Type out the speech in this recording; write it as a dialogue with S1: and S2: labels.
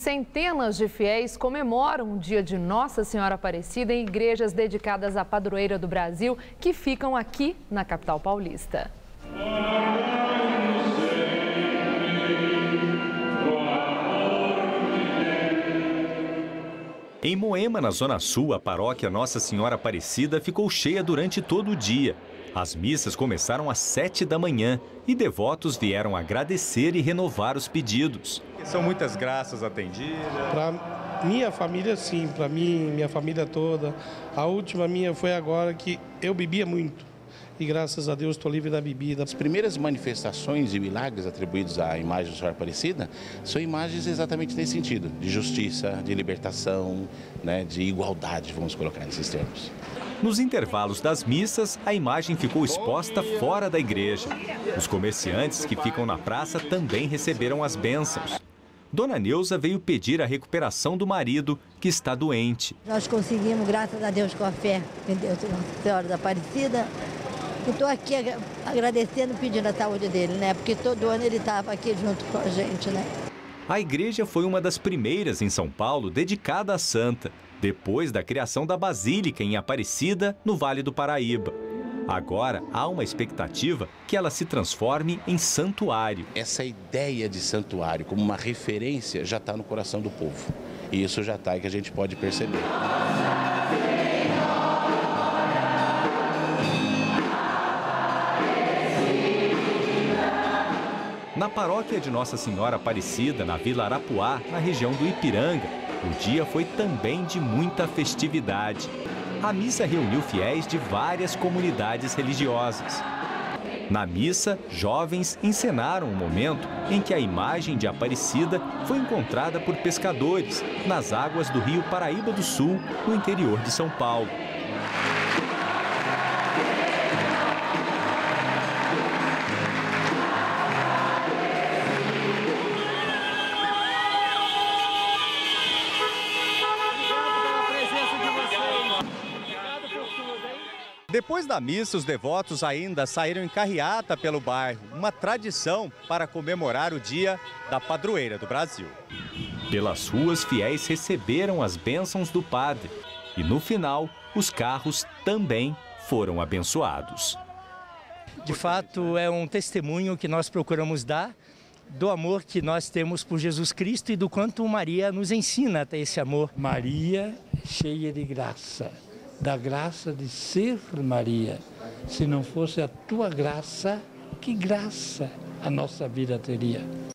S1: Centenas de fiéis comemoram o dia de Nossa Senhora Aparecida em igrejas dedicadas à padroeira do Brasil, que ficam aqui na capital paulista.
S2: Em Moema, na Zona Sul, a paróquia Nossa Senhora Aparecida ficou cheia durante todo o dia. As missas começaram às 7 da manhã e devotos vieram agradecer e renovar os pedidos.
S3: São muitas graças atendidas?
S4: Para minha família, sim. Para mim, minha família toda. A última minha foi agora que eu bebia muito. E graças a Deus estou livre da bebida.
S5: As primeiras manifestações e milagres atribuídos à imagem da Senhora Aparecida são imagens exatamente nesse sentido, de justiça, de libertação, né, de igualdade, vamos colocar nesses termos.
S2: Nos intervalos das missas, a imagem ficou exposta fora da igreja. Os comerciantes que ficam na praça também receberam as bênçãos. Dona Neuza veio pedir a recuperação do marido, que está doente.
S6: Nós conseguimos, graças a Deus, com a fé em Deus, Nossa Senhora da Aparecida. Estou aqui agradecendo, pedindo a saúde dele, né? Porque todo ano ele estava aqui junto com a gente, né?
S2: A igreja foi uma das primeiras em São Paulo dedicada à santa, depois da criação da Basílica em Aparecida, no Vale do Paraíba. Agora, há uma expectativa que ela se transforme em santuário.
S5: Essa ideia de santuário como uma referência já está no coração do povo. E isso já está aí que a gente pode perceber.
S2: Na paróquia de Nossa Senhora Aparecida, na Vila Arapuá, na região do Ipiranga, o dia foi também de muita festividade. A missa reuniu fiéis de várias comunidades religiosas. Na missa, jovens encenaram o momento em que a imagem de Aparecida foi encontrada por pescadores nas águas do rio Paraíba do Sul, no interior de São Paulo.
S3: Depois da missa, os devotos ainda saíram em carreata pelo bairro, uma tradição para comemorar o dia da padroeira do Brasil.
S2: Pelas ruas, fiéis receberam as bênçãos do padre e, no final, os carros também foram abençoados.
S7: De fato, é um testemunho que nós procuramos dar do amor que nós temos por Jesus Cristo e do quanto Maria nos ensina a ter esse amor.
S8: Maria, cheia de graça. Da graça de ser Maria. Se não fosse a tua graça, que graça a nossa vida teria?